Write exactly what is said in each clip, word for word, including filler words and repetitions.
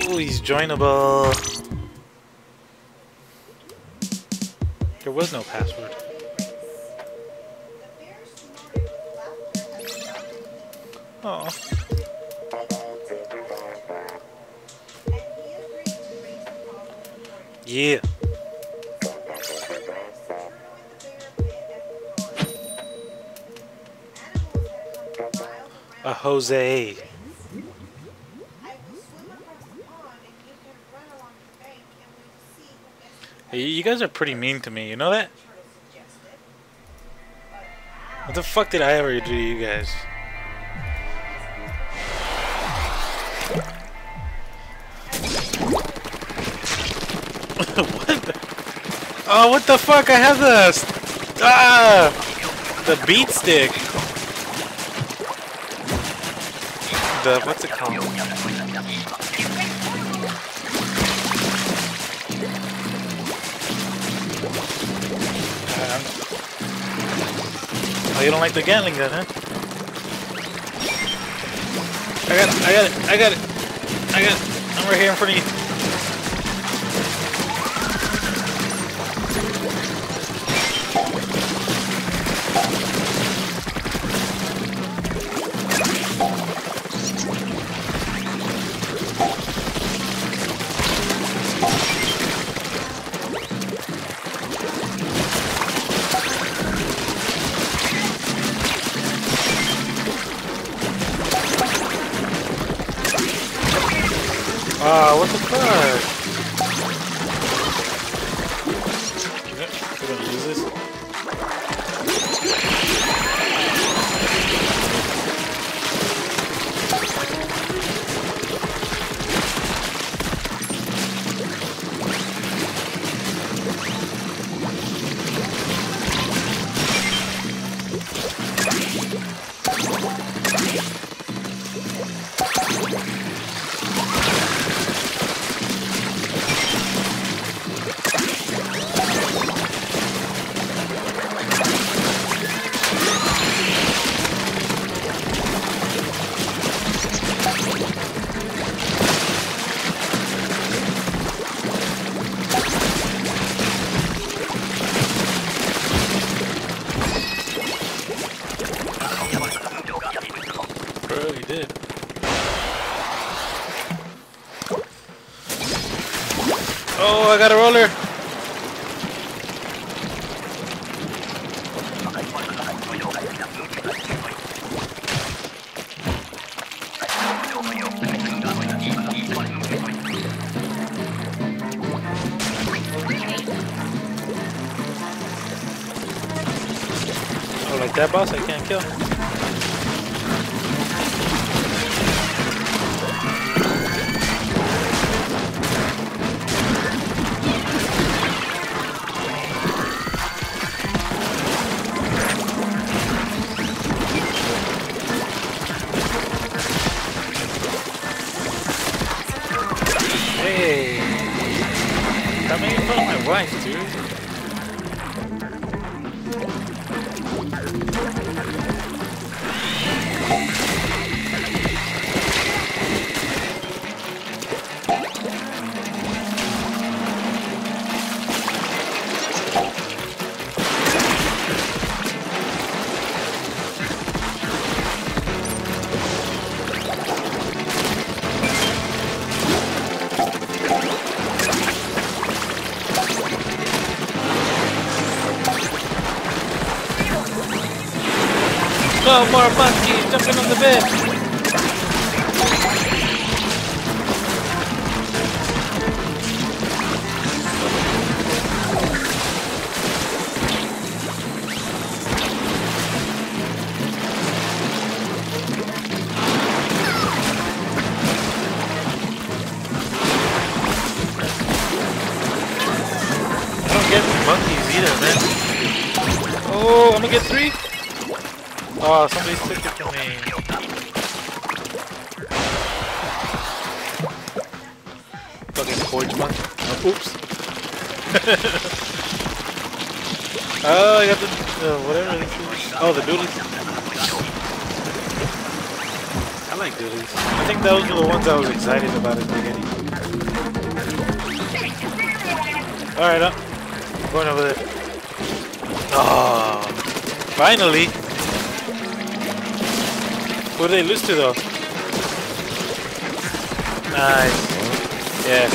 Oh, he's joinable. There was no password. Oh. Yeah. A Jose. Hey, you guys are pretty mean to me, you know that? What the fuck did I ever do to you guys? What the? Oh, what the fuck? I have the... Ah! The beat stick. The... What's it called? Oh, you don't like the Gatling gun, huh? I got it, I got it, I got it, I got it. I'm right here in front of you. Ah, what the fuck? We're gonna use this. Oh, I got a roller. Oh, like that boss I can't kill. Hey, stop making fun of my wife, dude. No more monkeys jumping on the bed. I don't get monkeys either, man. Oh, I'm gonna get three. Oh, somebody took it from me. Fucking forge monkey. Oh, oops. Oh, I got the uh, whatever this is. Oh, the doodles. like dualies. I think those were the ones I was excited about at the beginning. Alright, I'm going over there. Oh, finally! Who did they lose to though? Nice. Yeah.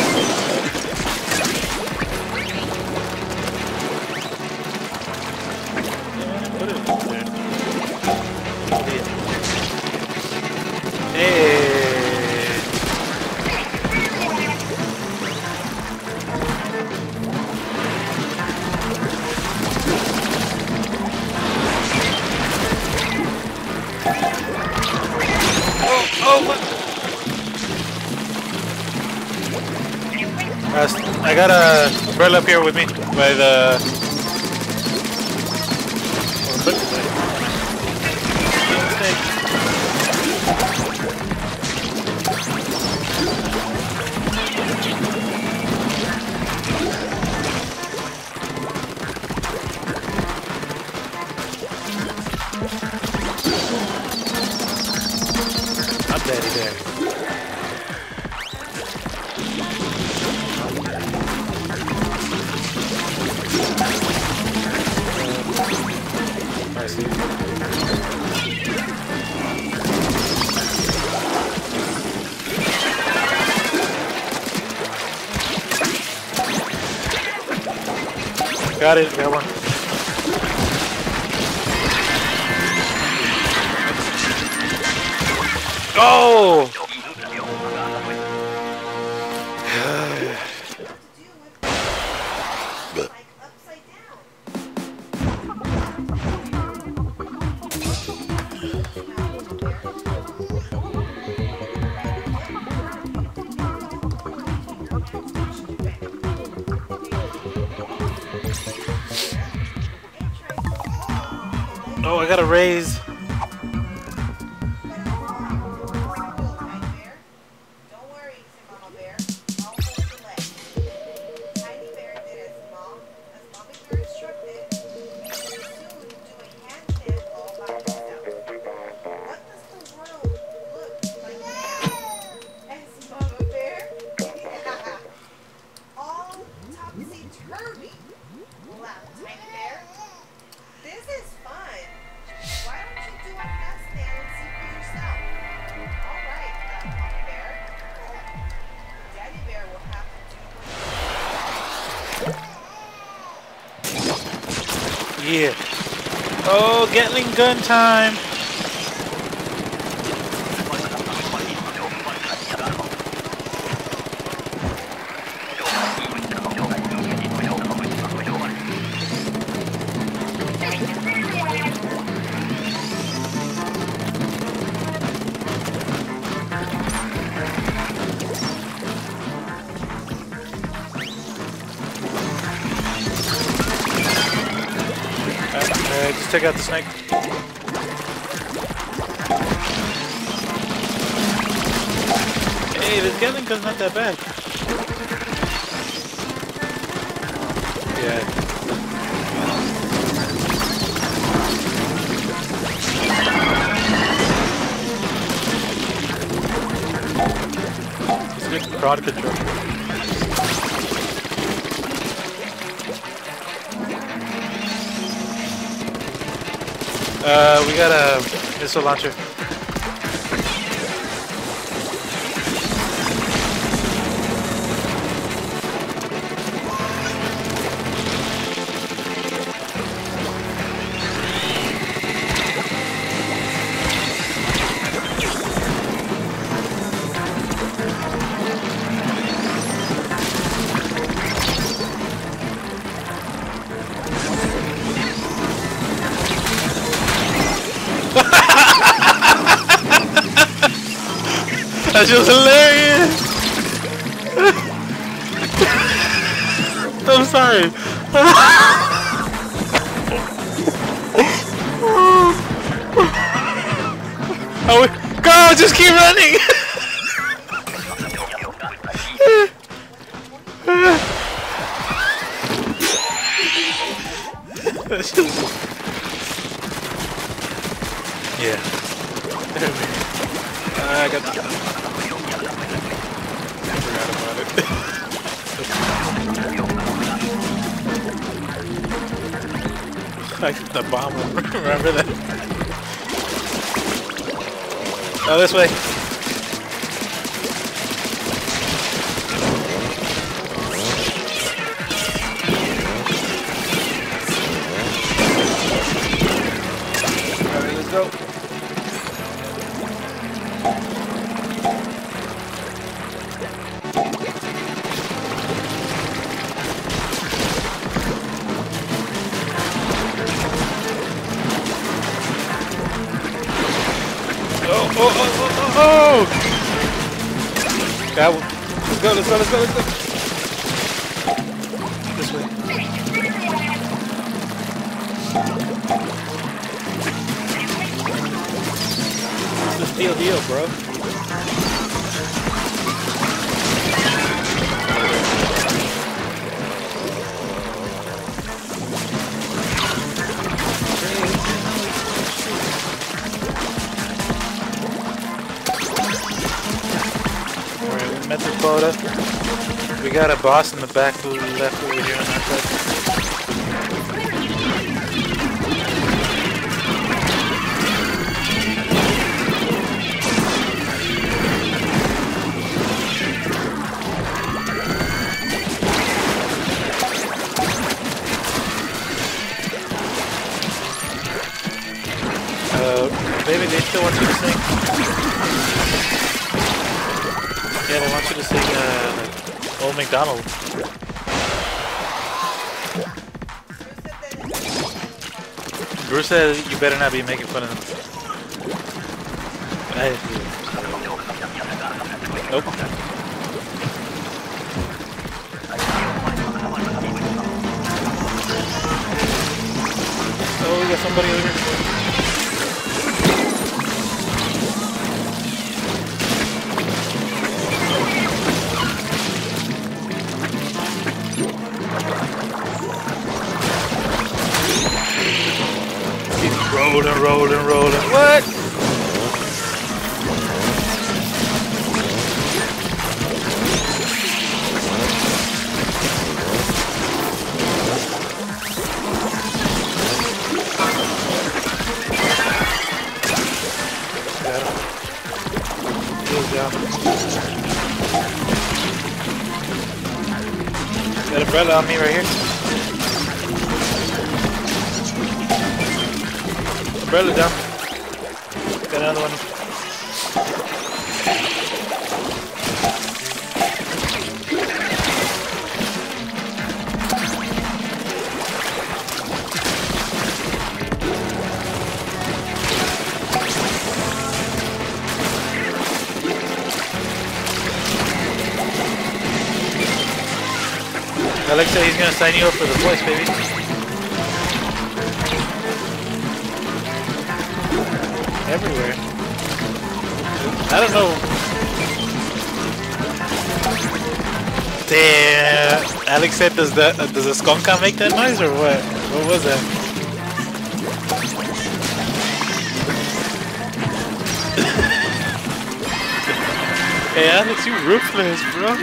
Put it there. Hey. Oh, what? Uh, I got a umbrella up here with me by the. I'm daddy there. I see. Got it, got one. Oh! Oh, I gotta raise. Yeah. Oh, Gatling gun time. Alright, just take out the snake. Hey, this Gatling gun's not that bad. Yeah. Let's make crowd control. Uh, we got a missile launcher. That's just hilarious! I'm sorry. Oh, go! Just keep running! That's just... Yeah. Uh, Like the bomb, remember that? Oh, this way. Alright, let's go. Oh, oh, oh, oh, oh, oh! That one. Let's go, let's go, let's go, let's go. This way. This is deal deal, bro. Met the quota. We got a boss in the back who left over here on that side. Uh, baby, they still want you to sing. Yeah, they want you to sing, uh, like, Old MacDonald. Bruce said you better not be making fun of him. I, nope. Oh, we got somebody over here. Rolling, rolling, rolling. What? Got him. He's down. Got umbrella on me right here. Umbrella down. Got another one. Alexa, he's gonna sign you up for the voice, baby. Everywhere. I don't know. Damn. Alex said, does that uh, does a skunka make that noise or what? What was that? Hey Alex, you ruthless, bro.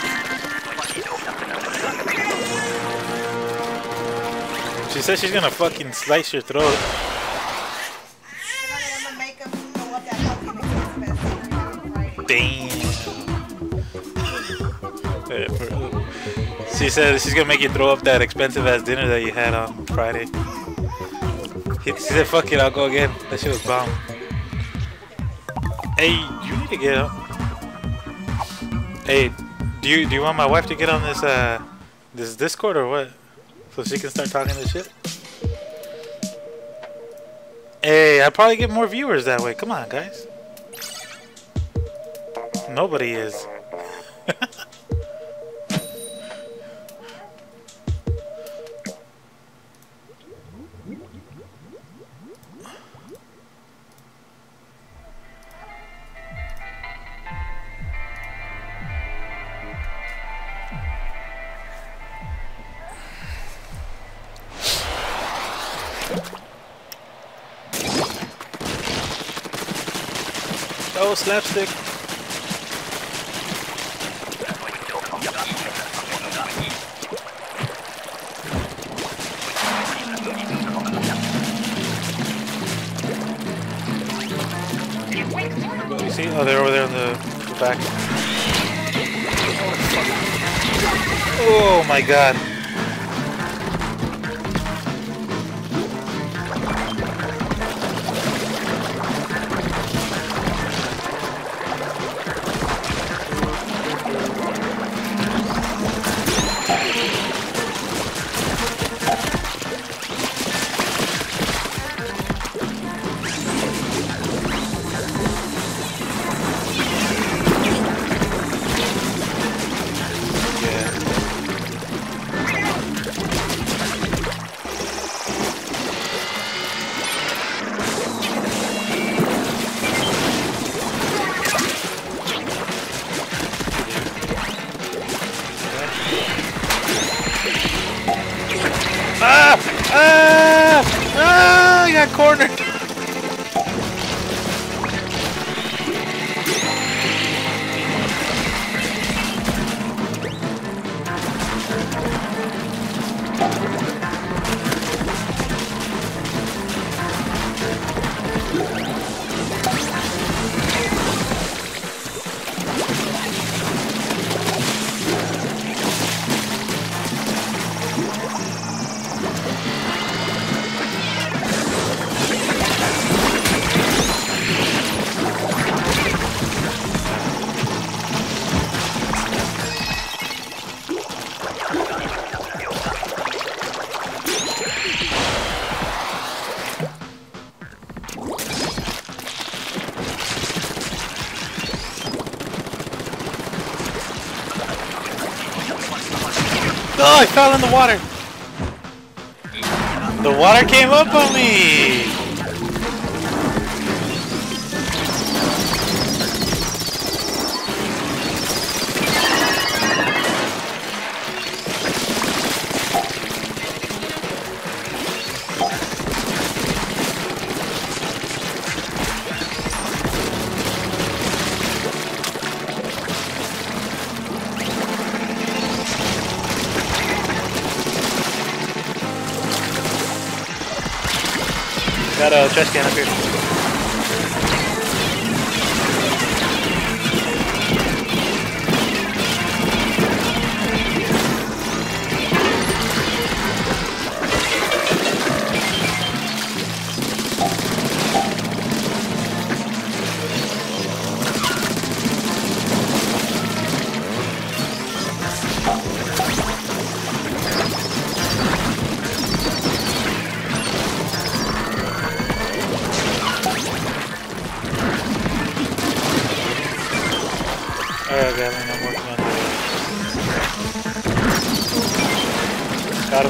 She says she's gonna fucking slice your throat. Damn. She said she's gonna make you throw up that expensive ass dinner that you had on Friday. He, she said, fuck it, I'll go again. That shit was bomb. Hey, you need to get up. Hey, do you do you want my wife to get on this uh this Discord or what? So she can start talking this shit? Hey, I'd probably get more viewers that way. Come on, guys. Nobody is. Oh, slapstick. the back. Oh my god. Ah! Ah! Ah! I got cornered! Oh, I fell in the water! The water came up on me! Got a trash can up here. Alright, Gavin, I'm working on it. Got him.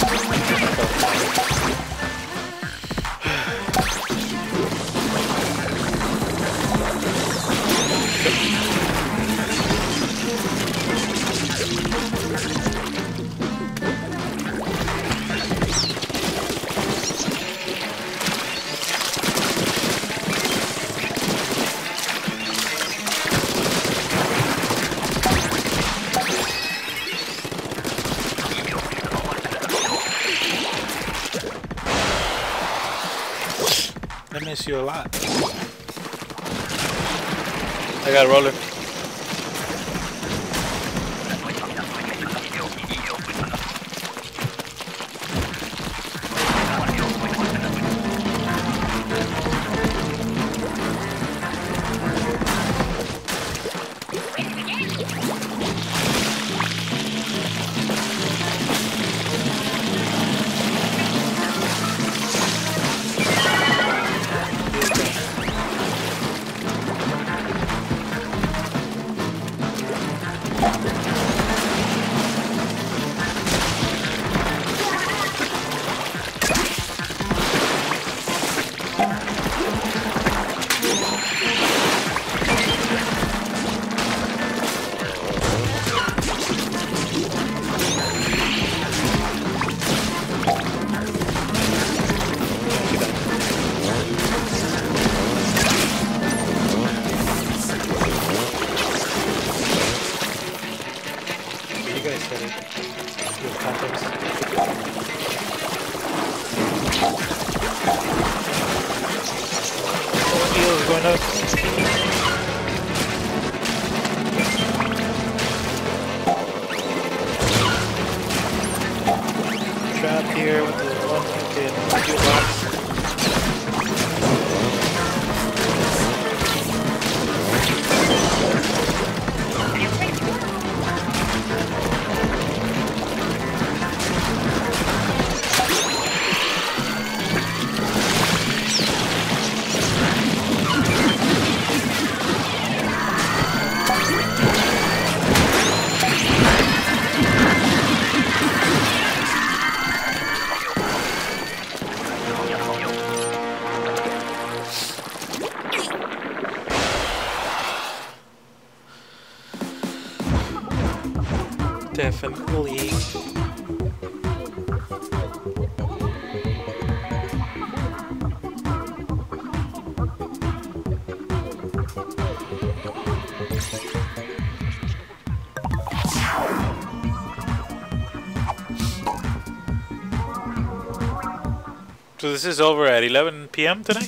I miss you a lot. I got a roller. Going up. Definitely. So this is over at eleven P M tonight?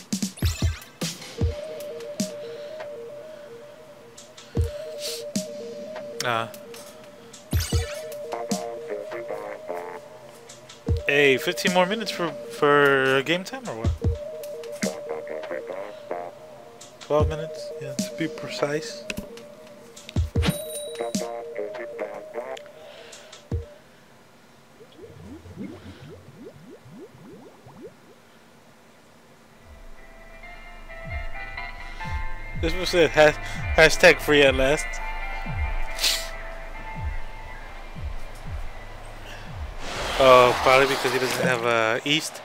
Uh. Hey, fifteen more minutes for for game time or what? twelve minutes, yeah, to be precise. This was a ha hashtag free at last. Oh, probably because he doesn't have uh, East.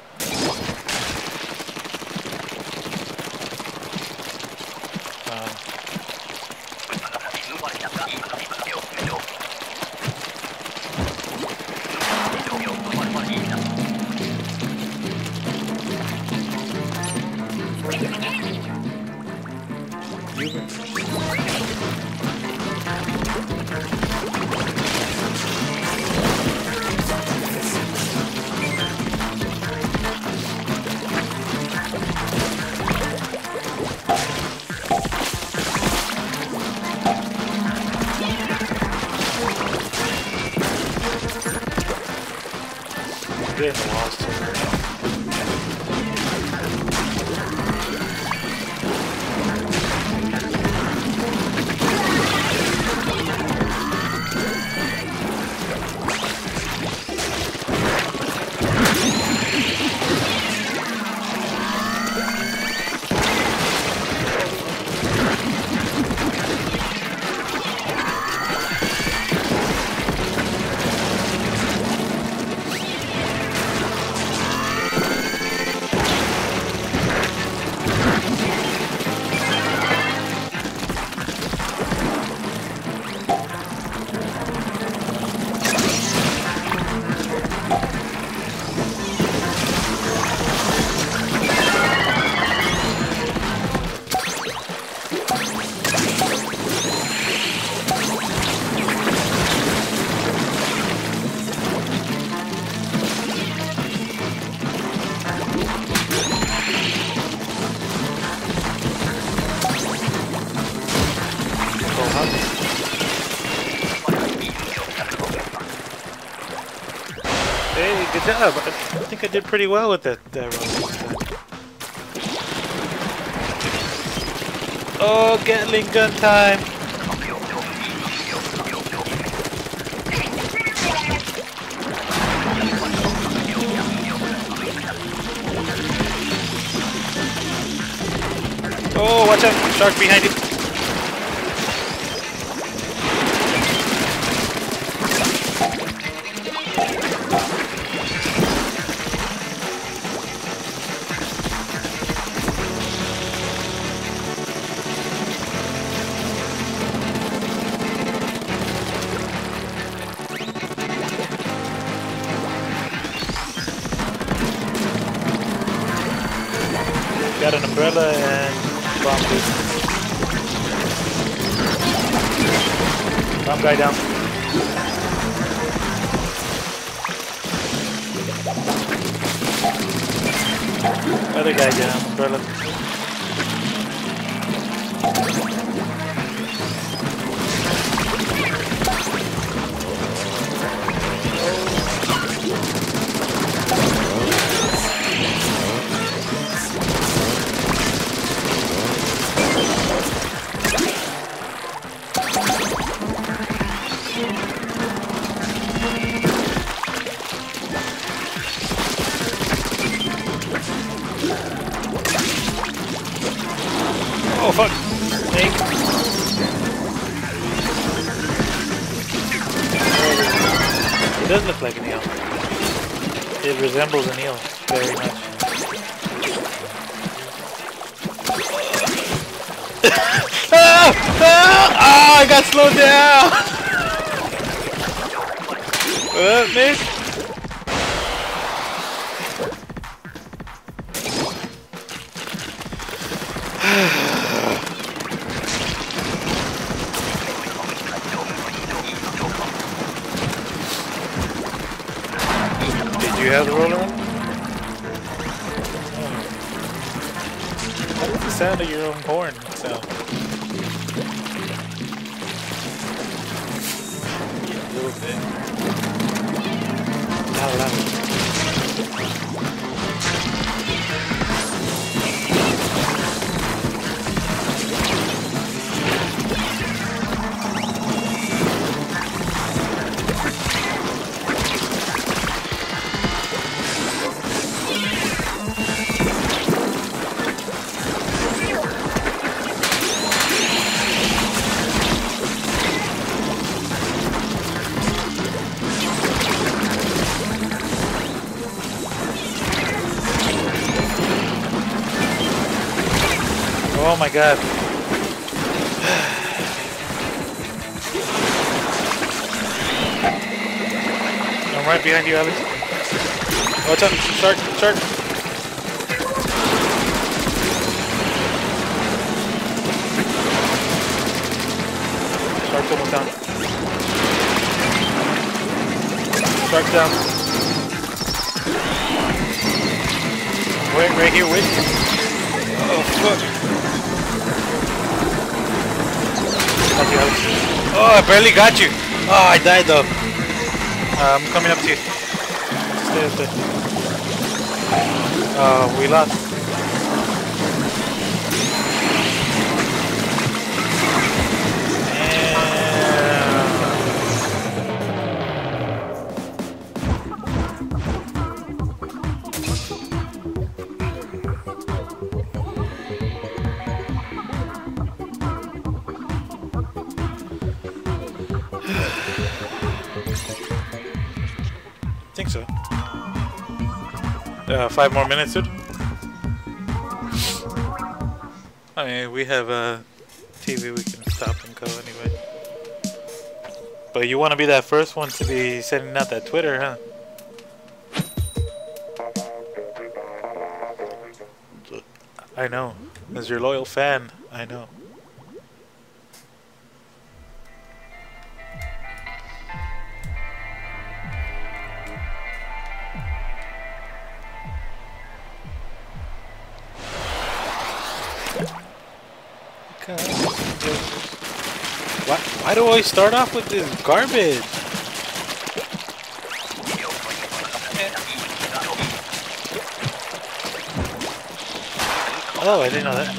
Getting lost here. Hey, good job. I think I did pretty well with that, that run. Oh, Gatling gun time! Oh, watch out! Shark behind you! Got an umbrella and bomb dude. Bomb guy down. Other guy down, umbrella. Oh fuck! Snake! It does look like an eel. It resembles an eel very much. ah! Ah! Oh, I got slowed down! What up, Nick? Did you have the roller on? What is the sound of your own horn sound? Yeah, a little bit. Not loud. Oh my god. I'm right behind you, Alex. Watch out, shark, shark. Shark's almost down. Shark's down. Wait, right here with you. Oh fuck. Oh, I barely got you. Oh, I died though. Uh, I'm coming up to you. Stay up there. Uh, we lost. I think so. Uh, five more minutes, dude. I mean, we have a T V we can stop and go anyway. But you want to be that first one to be sending out that Twitter, huh? I know. As your loyal fan, I know. Why, why do I start off with this garbage? Oh, I didn't know that.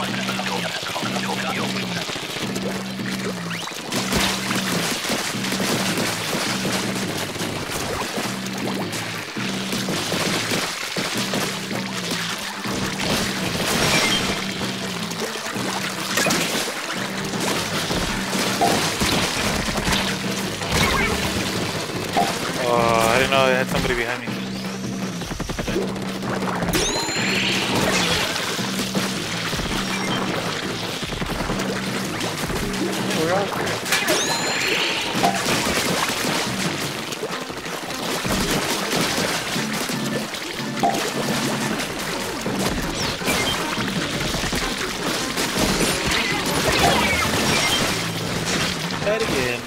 Oh, I didn't know I had somebody behind me. We're all good. Try it again.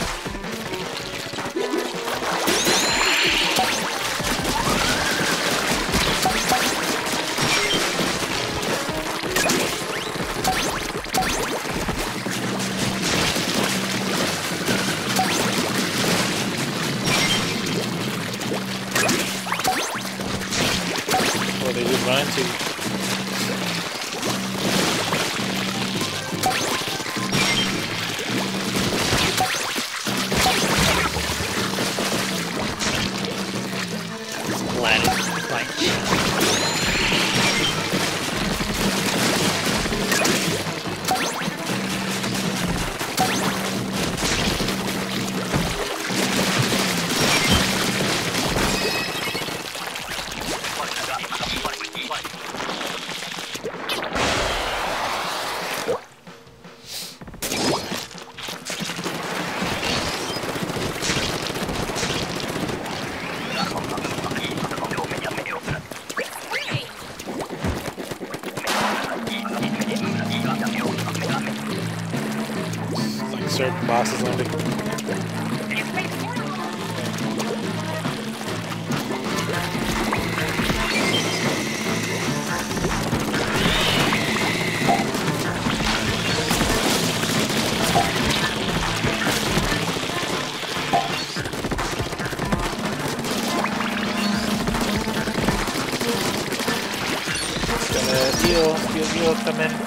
Oh, they just run into you. Dead bosses only. Heal, heal, heal, come in.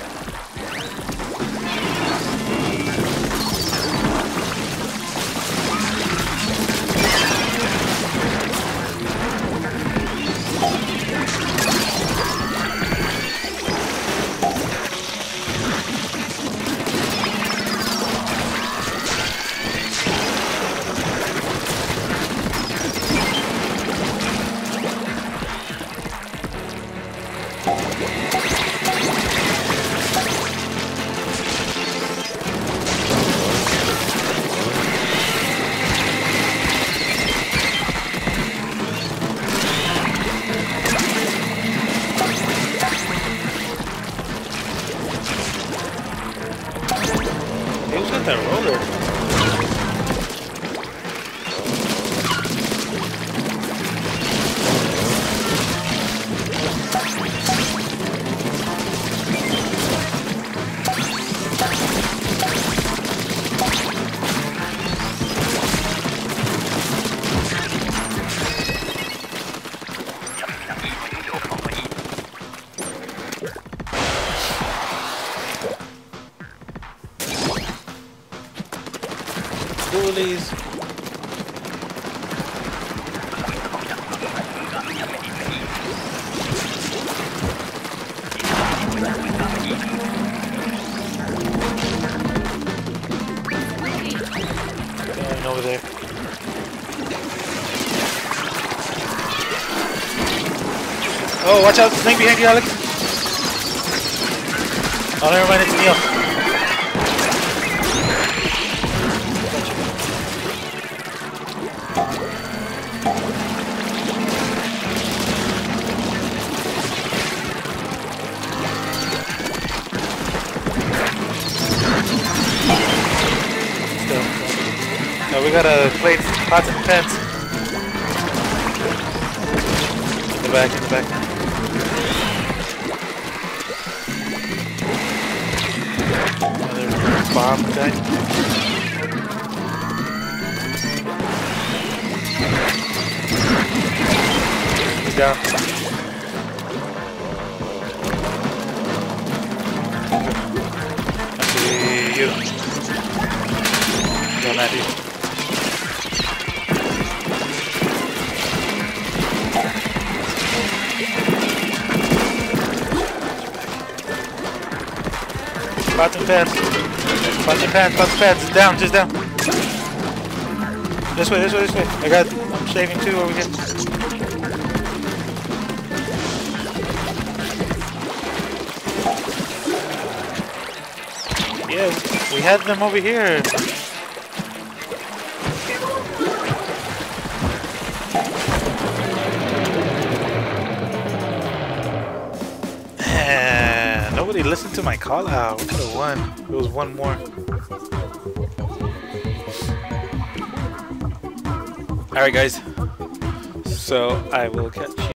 Who's got that roller? Ghoulies. Going over there. Oh, watch out! Snake behind you, Alex. Oh, never mind. It's Neil. No, we gotta play pots and pans. In the back, in the back. Another bomb guy. He's down. I see you. Go, Matthew. Pots and pans. Pots and pans, pots and pans. Down, just down. This way, this way, this way. I got, I'm saving two over here. Yeah, we had them over here. Nobody listened to my call out. We could have won. It was one more. Alright guys. So I will catch you.